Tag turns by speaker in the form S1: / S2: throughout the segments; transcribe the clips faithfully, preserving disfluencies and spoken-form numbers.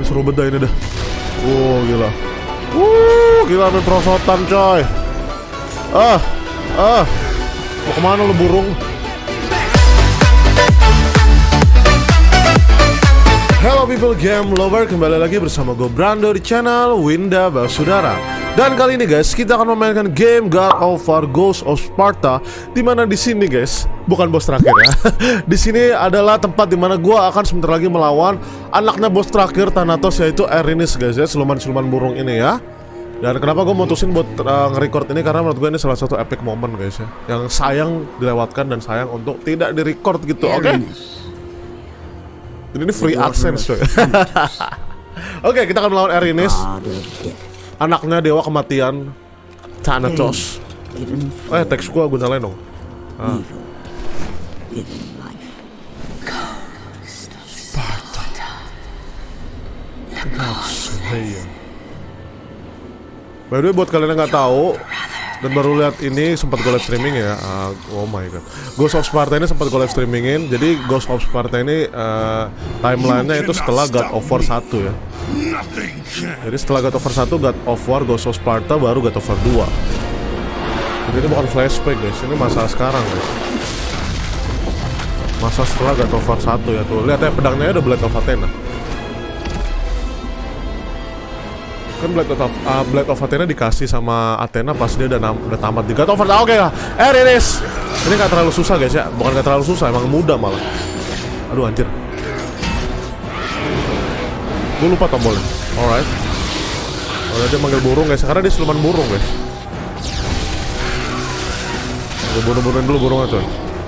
S1: Seru banget dah ini dah. Wow, gila. Wuh, gila main perosotan coy. Ah, ah. Mau kemana lu burung? Hello people game lover, kembali lagi bersama gue Brando di channel Winda Basudara. Dan kali ini guys, kita akan memainkan game God of War Ghost of Sparta. Dimana di sini guys, bukan bos terakhir ya. Di sini adalah tempat dimana gue akan sebentar lagi melawan anaknya bos terakhir Thanatos, yaitu Erinis guys ya, siluman-siluman burung ini ya. Dan kenapa gue mutusin buat uh, nge-record ini, karena menurut gue ini salah satu epic moment guys ya, yang sayang dilewatkan dan sayang untuk tidak di-record gitu, oke? Okay? Ini free AdSense coy. Oke, okay, kita akan melawan Erinis, anaknya dewa kematian Thanatos. Eh, teks gua gue nyalain dong. Ah. Sparta. By the way, buat kalian yang nggak tahu dan baru lihat ini, sempat gue live streaming ya. Uh, oh my god, Ghost of Sparta ini sempat gue live streamingin. Jadi Ghost of Sparta ini uh, timelinenya itu setelah God of War satu ya. Jadi setelah God of War satu, God of War, Ghost of Sparta, baru God of War dua. Jadi ini bukan flashback guys, ini masa sekarang guys. Masa setelah God of War satu ya, tuh lihat ya, pedangnya udah Blade of Athena. Kan Blade of, uh, Blade of Athena dikasih sama Athena pas dia udah, udah tamat di God of War. Oke okay lah, Erinis. Ini gak terlalu susah guys ya, bukan gak terlalu susah, emang mudah malah. Aduh anjir, gue lupa tombolnya. Alright. Oh, dia manggil burung guys, karena dia siluman burung guys. Gue bunuh-bunuhin dulu burungnya coy.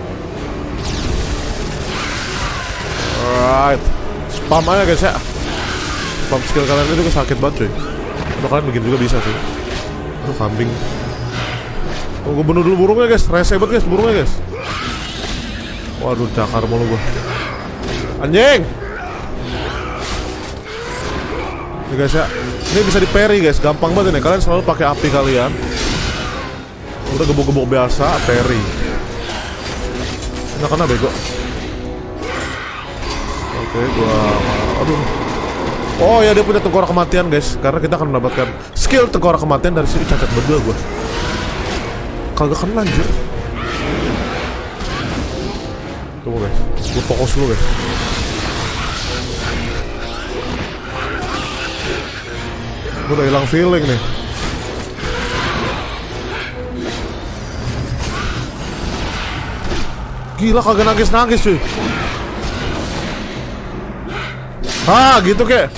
S1: Alright. Spam aja guys ya. Spam skill kalian itu sakit banget coy. Untuk kalian begini juga bisa sih. Aduh kambing. Oh, gue bunuh dulu burungnya guys. Rese banget guys burungnya guys. Waduh, cakar mulu gue. Anjing. Ini guys ya, ini bisa di parry guys, gampang banget ini. Kalian selalu pakai api kalian. Udah gebuk-gebuk biasa, parry. Nah, kena bego. Oke, gua, aduh. Oh ya, dia punya tengkorak kematian guys, karena kita akan mendapatkan skill tengkorak kematian dari sini. Cacat berdua gua. Kagak kena anjir. Tunggu guys, gua fokus dulu guys. Gue udah hilang feeling nih. Gila, kagak nangis-nangis cuy. Ah gitu kek.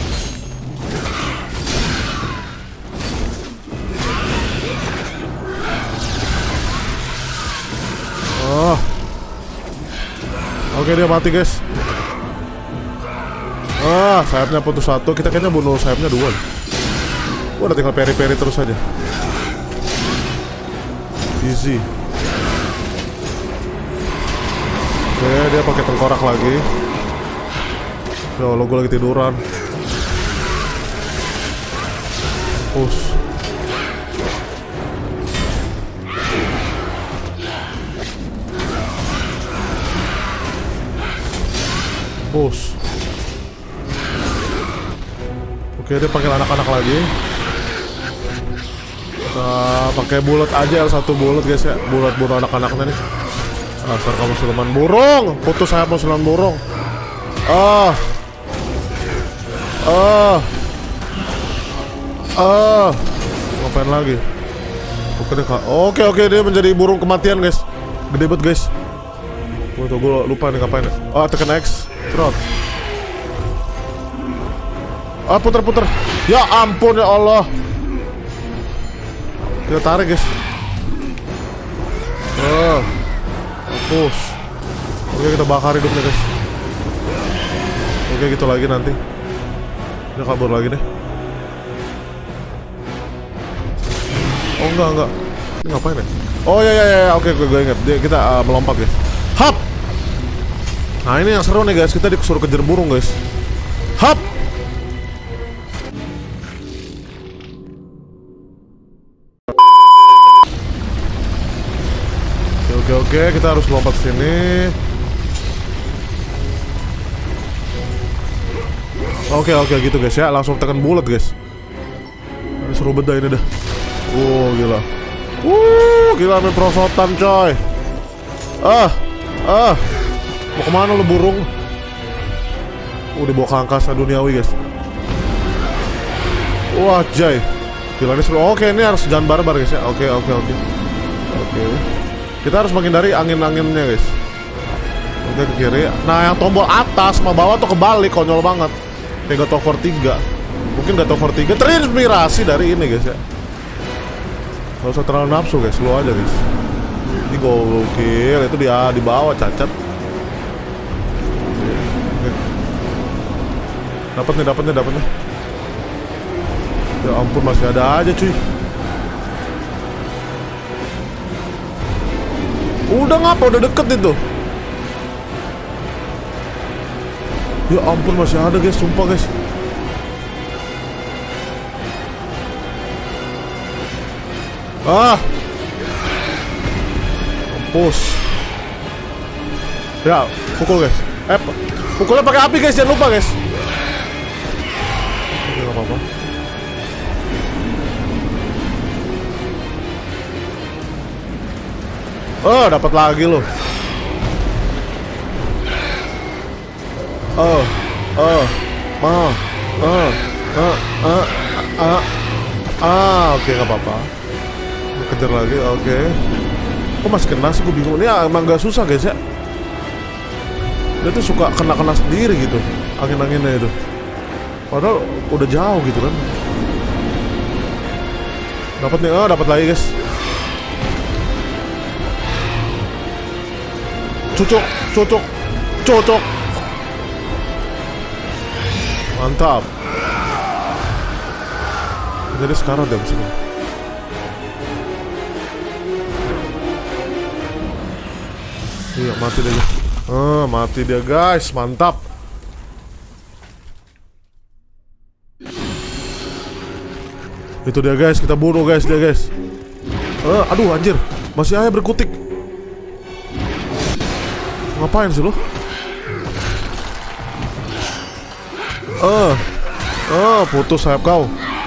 S1: Oh. Oke, dia mati guys. Ah, sayapnya putus satu. Kita kayaknya bunuh sayapnya dua. Wah, udah tinggal peri-peri terus aja. Easy. Oke, dia pakai tengkorak lagi. Ya Allah, gue lagi tiduran. Push. Push. Oke, dia panggil anak-anak lagi. Nah, pakai bulat aja, satu bulat guys ya, bulat bunuh anak-anaknya nih. Asal kamu siluman burung, putus sayap siluman burung. Ah, ah, ah, ngapain lagi? Oke deh, oke oke dia menjadi burung kematian guys, gede banget guys. Gue tuh gue lupa nih ngapain. Ah, tekan X, trot. Ah, puter-puter. Ya ampun ya Allah. Kita tarik guys. Oh, hapus. Oke, kita bakar hidupnya guys. Oke, gitu lagi nanti. Dia kabur lagi deh. Oh enggak enggak. Ini ngapain ya? Oh ya ya ya. Oke, gue inget. Dia kita uh, melompat guys. Hap. Nah ini yang seru nih guys. Kita disuruh kejar burung guys. Hap. Oke oke, kita harus lompat sini. Oke oke gitu guys ya, langsung tekan bulat guys. Ini seru banget dah ini dah. Wow gila. Wuh gila main prosotan coy. Ah ah mau kemana lu burung? Udah bawa ke angkasa duniawi guys. Wah jay. Gila ini seru. Oke ini harus jalan barbar guys ya. Oke oke oke. Oke. Kita harus menghindari angin-anginnya guys. Oke ke kiri. Nah yang tombol atas sama bawah tuh kebalik, konyol banget. Kayak God of War tiga. Mungkin God of War tiga terinspirasi dari ini guys ya. Gak usah terlalu nafsu guys, slow aja guys. Ini gokil, itu dia di bawah cacat. Dapat nih, dapat nih, dapat nih. Ya ampun masih ada aja cuy. Udah ngapa? Udah deket itu. Ya ampun masih ada guys, sumpah guys. Ah, mampus. Ya, pukul guys. Eh, pukulnya pakai api guys, jangan lupa guys. Oke, gak apa-apa. Oh, dapat lagi loh. Oh, oh, oh, oh, oh, ah, ah, ah, oke nggak apa-apa. Kejar lagi, oke. Kok masih kena sih? Gue bingung. Ini emang gak susah guys ya. Dia tuh suka kena-kena sendiri gitu, angin-anginnya itu. Padahal udah jauh gitu kan. Dapat nih, oh dapat lagi guys. Cocok, cocok, cocok. Mantap. Jadi sekarang deh sini. Iya mati dia. Ah, mati dia guys, mantap. Itu dia guys, kita bunuh guys dia guys. Ah, aduh anjir, masih aja berkutik. Ngapain sih lo? Ah, ah, putus sayap kau.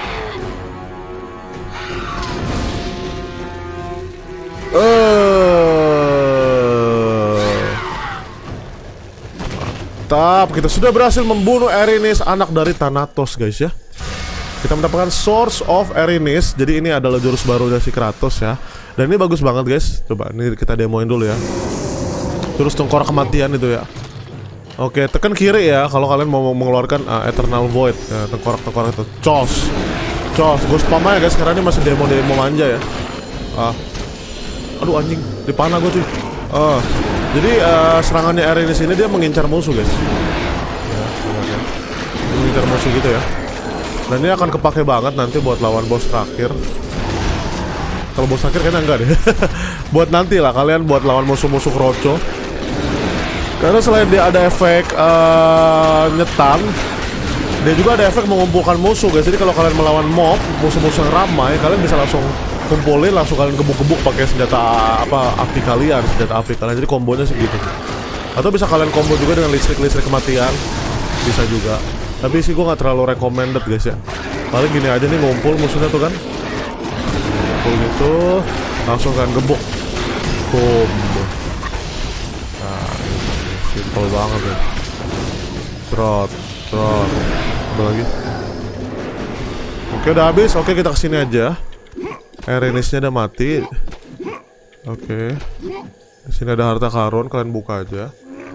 S1: Mantap, kita sudah berhasil membunuh Erinis, anak dari Thanatos guys ya. Kita mendapatkan Source of Erinis. Jadi ini adalah jurus baru dari si Kratos ya. Dan ini bagus banget guys. Coba ini kita demoin dulu ya. Jurus tengkorak kematian itu ya. Oke, tekan kiri ya kalau kalian mau mengeluarkan uh, Eternal Void ya, tengkorak-tengkorak itu. Cos. Cos, gue spam aja guys, karena ini masih demo-demo manja ya. Ah. Aduh anjing, dipanah gue cuy. Ah. Jadi uh, serangannya Erinis ini dia mengincar musuh guys. Ya, ya. Mengincar musuh gitu ya. Dan ini akan kepake banget nanti buat lawan bos terakhir. Kalau bos terakhir kayaknya enggak deh. Buat nanti lah kalian buat lawan musuh-musuh kroco. Karena selain dia ada efek uh, nyetan, dia juga ada efek mengumpulkan musuh guys. Jadi kalau kalian melawan mob, musuh-musuh yang ramai, kalian bisa langsung kumpulin, langsung kalian gebuk-gebuk pakai senjata apa api kalian, senjata api kalian. Jadi kombonya segitu. Atau bisa kalian combo juga dengan listrik-listrik kematian, bisa juga. Tapi sih gue nggak terlalu recommended guys ya. Paling gini aja nih, ngumpul musuhnya tuh kan, ngumpul gitu, langsung kalian gebuk, combo. Nah, simple banget ya. Trot, trot. Ada lagi. Oke udah habis. Oke kita kesini aja. Erinisnya udah mati. Oke. Di sini ada harta karun, kalian buka aja.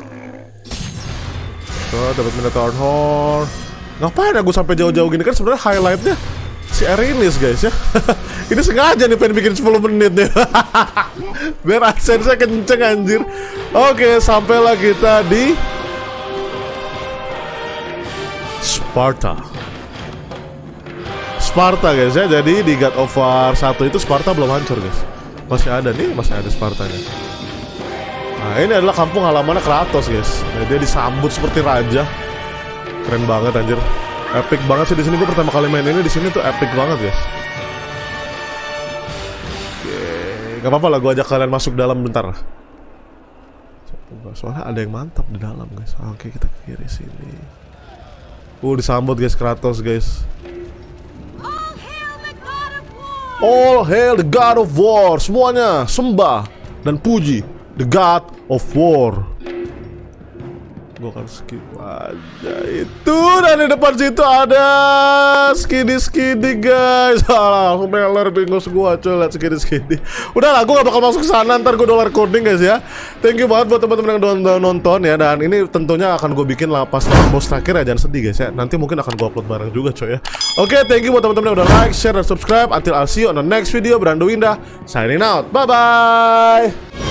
S1: Tuh dapat Minotaur Horn. Ngapain aku sampai jauh-jauh gini? Kan sebenarnya highlightnya si Erinis guys ya. Ini sengaja nih pengen bikin sepuluh menit nih. Biar adsense-nya kenceng anjir. Oke, sampailah kita di Sparta. Sparta guys ya. Jadi di God of War satu itu Sparta belum hancur guys. Masih ada nih, masih ada Spartanya. Nah, ini adalah kampung halamannya Kratos guys. Nah, dia disambut seperti raja. Keren banget anjir. Epic banget sih di sini. Gue pertama kali main ini di sini tuh epic banget guys. Gak apa-apa lah, gue ajak kalian masuk dalam bentar. Soalnya ada yang mantap di dalam guys. Oke kita ke kiri sini. Uh, disambut guys Kratos guys. All hail the God of War. Semuanya sembah dan puji the God of War. Gue akan skip aja itu. Dan di depan situ ada skidi-skidi guys. Alah, langsung meler bingung gua coy liat skidi-skidi. Udah lah, gue gak bakal masuk ke sana. Ntar gue dollar coding guys ya. Thank you banget buat teman-teman yang udah nonton ya. Dan ini tentunya akan gue bikin lah pas bos terakhir ya. Jangan sedih guys ya. Nanti mungkin akan gue upload bareng juga coy ya. Oke, thank you buat teman-teman yang udah like, share, dan subscribe. Until I'll see you on the next video. Brando Winda signing out. Bye bye.